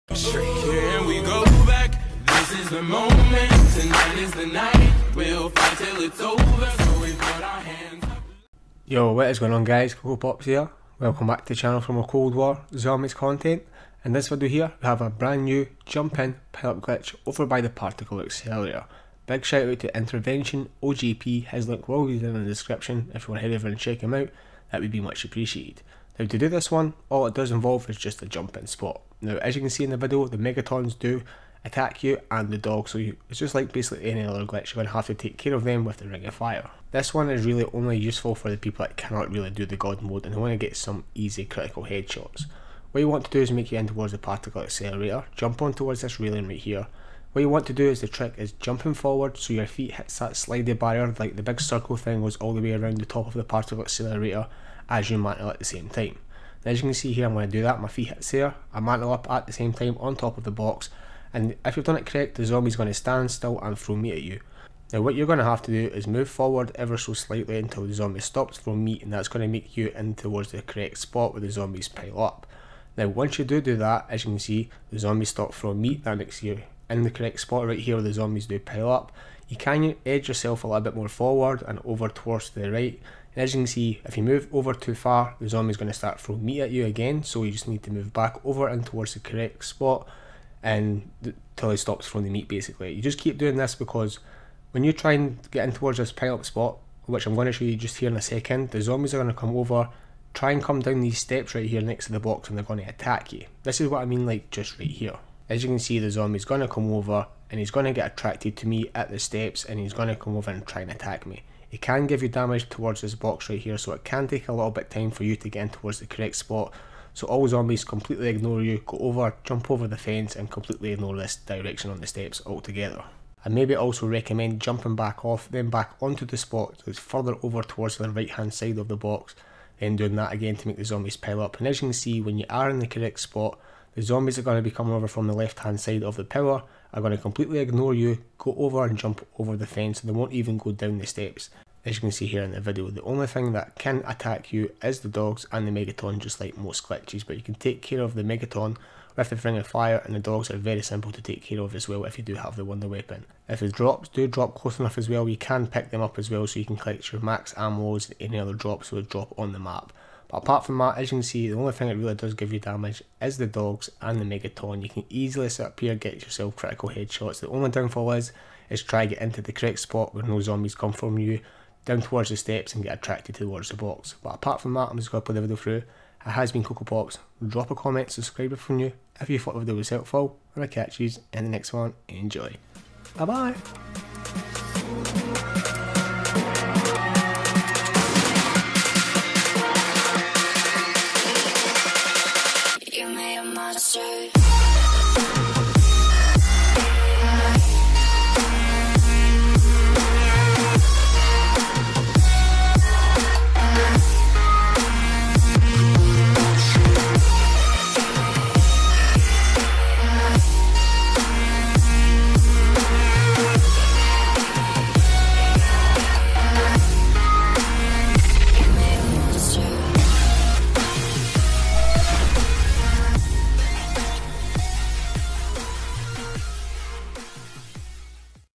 Here we go back, this is the moment, tonight is the night, we'll fight till it's over, so we put our hands up. Yo, what is going on guys, Coco Pops here. Welcome back to the channel for more Cold War Zombies content. In this video here, we have a brand new jump in pile-up glitch over by the particle accelerator. Big shout out to Intervention OGP, his link will be in the description if you want to head over and check him out, that would be much appreciated. Now to do this one, all it does involve is just a jump in spot. Now as you can see in the video, the Megatons do attack you and the dog, so it's just like basically any other glitch, you're going to have to take care of them with the Ring of Fire. This one is really only useful for the people that cannot really do the God mode and they want to get some easy critical headshots. What you want to do is make your in towards the particle accelerator, jump on towards this railing right here. What you want to do is the trick is jumping forward so your feet hits that slidey barrier, like the big circle thing goes all the way around the top of the particle accelerator as you mantle at the same time. Now, as you can see here, I'm going to do that, my feet hits there, I mantle up at the same time on top of the box, and if you've done it correct, the zombie's going to stand still and throw meat at you. Now what you're going to have to do is move forward ever so slightly until the zombie stops throwing meat, and that's going to make you in towards the correct spot where the zombies pile up. Now once you do that, as you can see, the zombies stop throwing meat, that makes you in the correct spot right here where the zombies do pile up. You can edge yourself a little bit more forward and over towards the right, and as you can see, if you move over too far, the zombie's going to start throwing meat at you again, so you just need to move back over in towards the correct spot and until he stops throwing the meat basically. You just keep doing this because when you try and get in towards this pile up spot, which I'm going to show you just here in a second, the zombies are going to come over, try and come down these steps right here next to the box, and they're going to attack you. This is what I mean, like just right here. As you can see, the zombie's going to come over and he's going to get attracted to me at the steps and he's going to come over and try and attack me. It can give you damage towards this box right here, so it can take a little bit of time for you to get in towards the correct spot. So all zombies completely ignore you, go over, jump over the fence and completely ignore this direction on the steps altogether. I maybe also recommend jumping back off, then back onto the spot so it's further over towards the right hand side of the box, then doing that again to make the zombies pile up. And as you can see, when you are in the correct spot, the zombies are going to be coming over from the left hand side of the pillar, are going to completely ignore you, go over and jump over the fence, and they won't even go down the steps. As you can see here in the video, the only thing that can attack you is the dogs and the Megaton, just like most glitches, but you can take care of the Megaton with the Ring of Fire, and the dogs are very simple to take care of as well if you do have the Wonder Weapon. If the drops do drop close enough as well, you can pick them up as well, so you can collect your max ammos and any other drops that would drop on the map. But apart from that, as you can see, the only thing that really does give you damage is the dogs and the Megaton. You can easily sit up here, get yourself critical headshots. The only downfall is try to get into the correct spot where no zombies come from you, down towards the steps and get attracted towards the box. But apart from that, I'm just going to play the video through. It has been Coco Pops. Drop a comment, subscribe if you're new, if you thought the video was helpful, and I'll catch you in the next one. Enjoy. Bye bye. You made a monster.